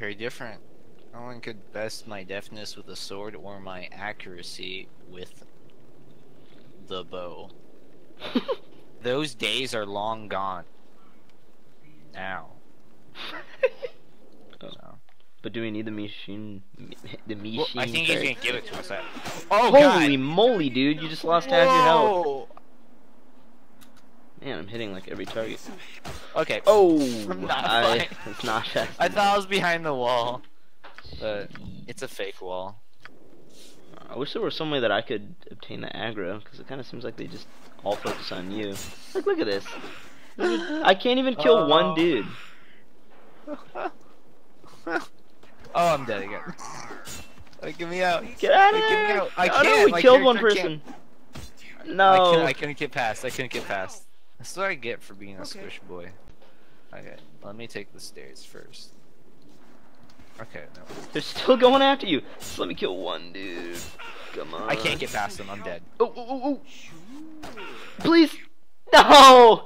very different. No one could best my deftness with a sword or my accuracy with the bow. Those days are long gone. Now. Oh. So. But do we need the machine? The machine. Well, I think card? he's gonna give it to us. Oh Holy God! moly, dude! You just lost half your health. Whoa! Man, I'm hitting like every target. Okay. Oh, Not fine. it's not fast. I thought I was behind the wall, but it's a fake wall. I wish there was some way that I could obtain the aggro, because it kind of seems like they just all focus on you. Like, look at this. I can't even kill one dude. Oh, I'm dead again. Get me out. Get out of Get here! me out. I Oh, can't. no, we My killed one character person. can't. No. I couldn't get past. I couldn't get past. That's what I get for being a squish boy. Okay, let me take the stairs first. Okay, no. They're still going after you. Just let me kill one dude. Come on. I can't get past them. I'm dead. Oh, oh, oh, oh. Please. No.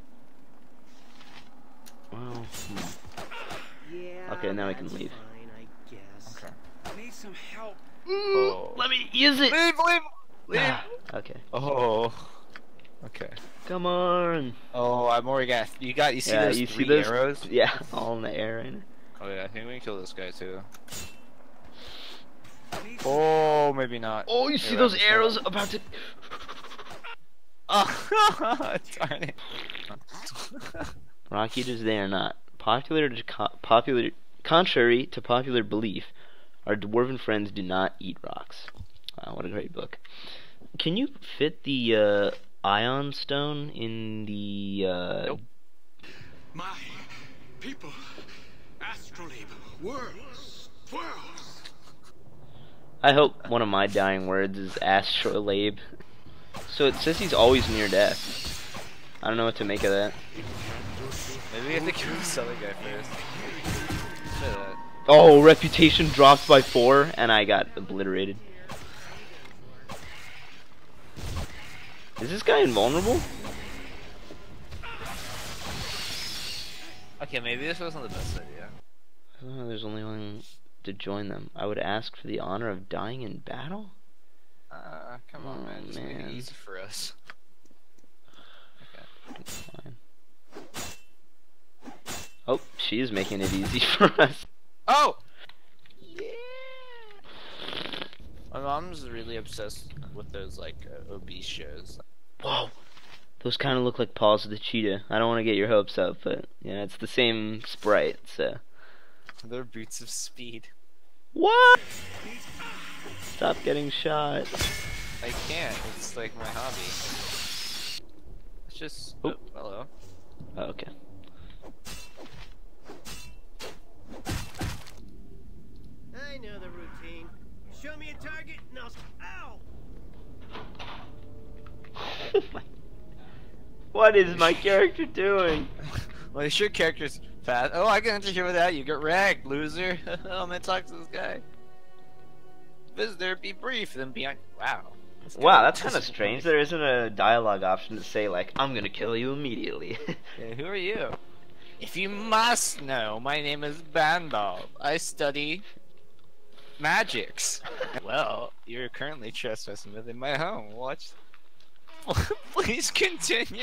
Well, okay, now we can leave. Okay. I need some help. Oh. Let me use it. Leave. Okay. Oh. Okay. Come on. Oh, I'm already got. You see Yeah, those you three see those arrows? Yeah, all in the air right now. Oh yeah, I think we can kill this guy too. Oh, maybe not. Oh, you see Here, those I'm just arrows gonna- about to. Oh, darn it. Rock eaters, they are not contrary to popular belief. Our dwarven friends do not eat rocks. Wow, what a great book. Can you fit the ion stone in the Nope. My people, astrolabe, worlds. I hope one of my dying words is astrolabe. So it says he's always near death. I don't know what to make of that. Maybe we have to kill this other guy first. Look at that. Oh, reputation dropped by 4 and I got obliterated. Is this guy invulnerable? Okay, maybe this wasn't the best idea. Oh, there's only one to join them. I would ask for the honor of dying in battle? Come on, Oh, man. Just make it man. easy for us. Okay. It's fine. Oh, she's making it easy for us. Oh! Yeah! My mom's really obsessed with those, like, obese shows. Whoa! Those kind of look like paws of the cheetah. I don't want to get your hopes up, but yeah, it's the same sprite, so. They're boots of speed. What? Stop getting shot. I can't. It's like my hobby. It's just. Oh, hello. Oh, okay. I know the routine. Show me a target and I'll. Ow! What is my character doing? Well, your character's fast. Oh, I can interfere with that. You get wrecked, loser. I'm gonna talk to this guy. Visitor, be brief, then be on. Wow. Wow, that's kind of strange. There isn't a dialogue option to say, like, I'm gonna kill you immediately. Yeah, who are you? If you must know, my name is Bandal. I study magics. Well, you're currently trespassing within my home. Watch. Please continue.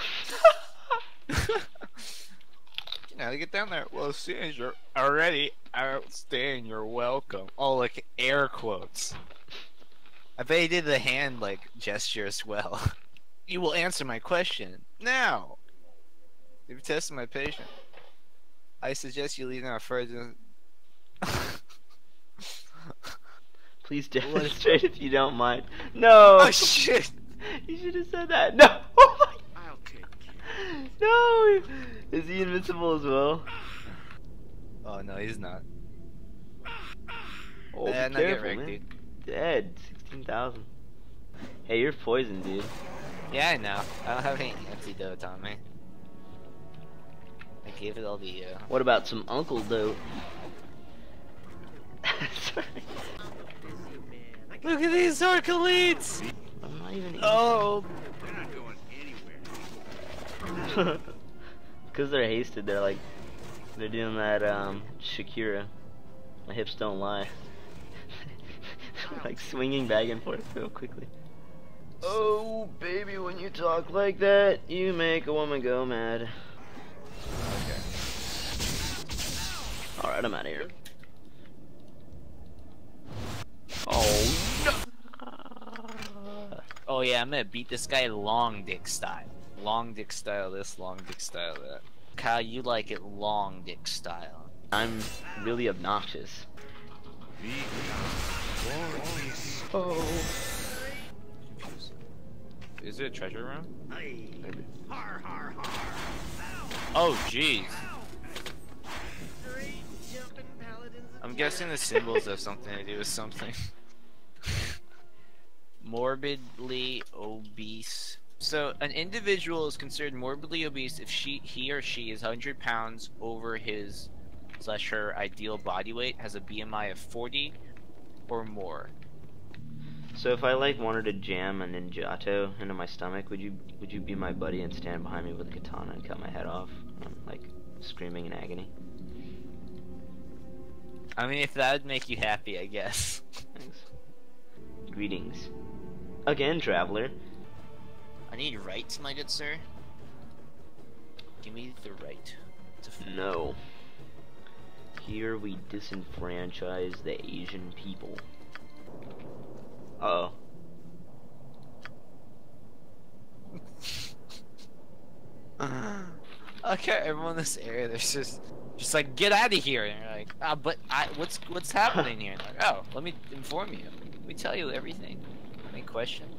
Now to get down there. Well, as soon as you're already outstaying, you're welcome. Oh, like air quotes. I bet he did the hand like gesture as well. You will answer my question now. You've tested my patience. I suggest you leave now further. Please demonstrate if you don't mind. No! Oh shit! You should have said that. No! Oh my... I'll take care. No! Is he invincible as well? Oh no, he's not. Oh, Nah, be not get careful, wrecked, man. dude. Dead. 16,000. Hey, you're poisoned, dude. Yeah, I know. I don't have any antidote on me. I gave it all to you. What about some uncle dope? Sorry. Look at these Arcalides! I'm not even. Oh! They're not going anywhere. Because they're hasted, they're like They're doing that Shakira. My hips don't lie. Like swinging back and forth real quickly. Oh, baby, when you talk like that, you make a woman go mad. Okay. Alright, I'm out of here. Oh, no! Oh yeah, I'm gonna beat this guy long dick style. Long dick style this, long dick style that. Kyle, you like it long dick style. I'm really obnoxious. Oh. Is it a treasure room? Maybe. Har har har. Oh jeez. Three jumping paladins of I'm guessing the symbols have something to do with something. Morbidly obese. So an individual is considered morbidly obese if he or she is 100 pounds over his/her ideal body weight, has a BMI of 40 or more. So if I like wanted to jam a ninjato into my stomach, would you be my buddy and stand behind me with a katana and cut my head off, like screaming in agony? I mean, if that would make you happy, I guess. Thanks. Greetings, again, traveler. I need rights, my good sir. Give me the right to No. Here we disenfranchise the Asian people. Uh-oh. Okay, everyone in this area, there's just like, get out of here, and you're like, ah, but what's happening here? And like, oh, let me inform you. Let me tell you everything. Any questions?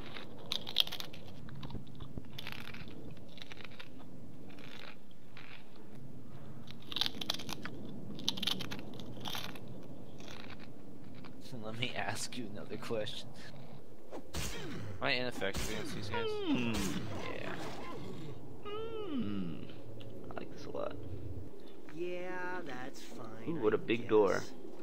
Let me ask you another question. Am I ineffective against these guys? Yeah. I like this a lot. Yeah, that's fine. Ooh, what a I big guess. door.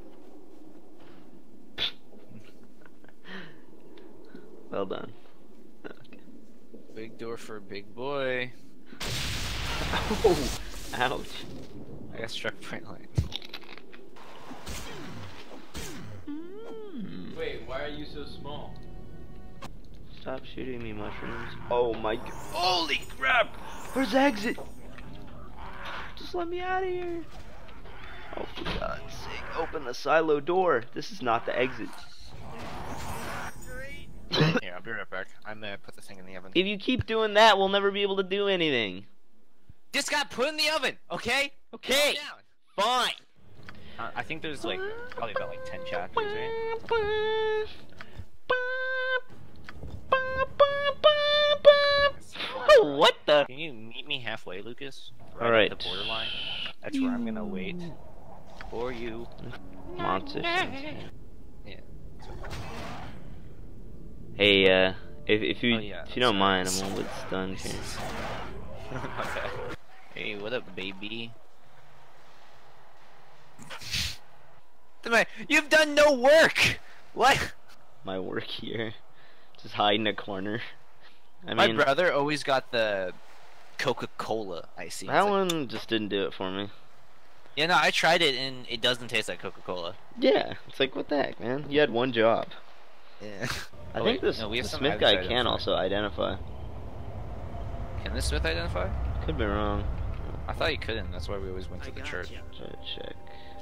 Well done. Okay. Big door for a big boy. Oh, ouch. I got struck by lightning. Wait, why are you so small? Stop shooting me, mushrooms. Oh my god. Holy crap! Where's the exit? Just let me out of here. Oh, for God's sake, open the silo door. This is not the exit. Yeah, I'll be right back. I'm gonna put the thing in the oven. If you keep doing that, we'll never be able to do anything. This got put in the oven, okay? Okay. Calm down. Fine. I think there's like probably about like 10 chapters, right? Oh, what the? Can you meet me halfway, Lucas? Right All right. at the borderline. That's where I'm gonna wait for you. Monster. Yeah. Hey, if you Oh, yeah, if you don't sorry. mind, I'm a little bit stunned here. Okay. Hey, what up, baby? You've done no work. What? My work here, just hide in a corner. I My mean, brother always got the Coca-Cola icy. that one just didn't do it for me. Yeah, no, I tried it and it doesn't taste like Coca-Cola. Yeah, it's like, what the heck, man? You had one job. Yeah. I Oh, think wait, this no, we have the some Smith items guy to can identify. also identify. Can the Smith identify? Could be wrong. I thought he couldn't. That's why we always went I to the got church. you. Try to check.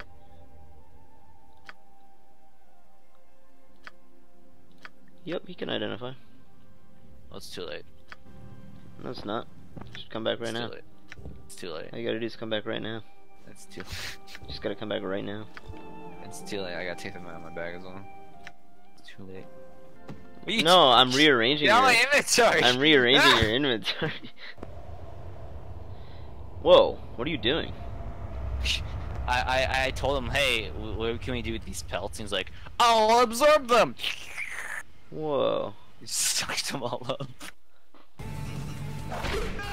Yep, he can identify. Well, it's too late. No, it's not. Just come back right It's now. too late. It's too late. All you gotta do is come back right now. It's too. Just gotta come back right now. It's too late. I gotta take them out of my bag as well. It's too late. What are you No, I'm rearranging Get out of your. my inventory. I'm rearranging Ah! your inventory. Whoa, what are you doing? I told him, hey, what can we do with these pelts? And he's like, I'll absorb them. Whoa. He sucked them all up.